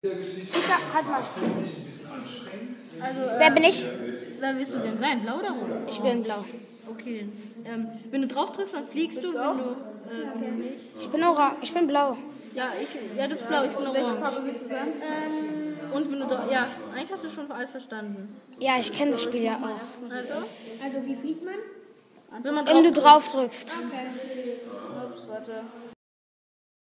Hat mal. Also, Wer bin ich? wer willst du denn sein? Blau oder rot? Ich bin blau. Okay. Wenn du drauf drückst, dann fliegst du. Wenn du nicht. Ich bin orange. Ich bin blau. Ja, du bist blau, ich bin orange. Welche Farbe willst du sein? Und wenn du ja, eigentlich hast du schon alles verstanden. Ja, ich kenne das Spiel ja auch. Also Also wie fliegt man? wenn man Wenn du drauf drauf drückst. Okay. Ups, warte.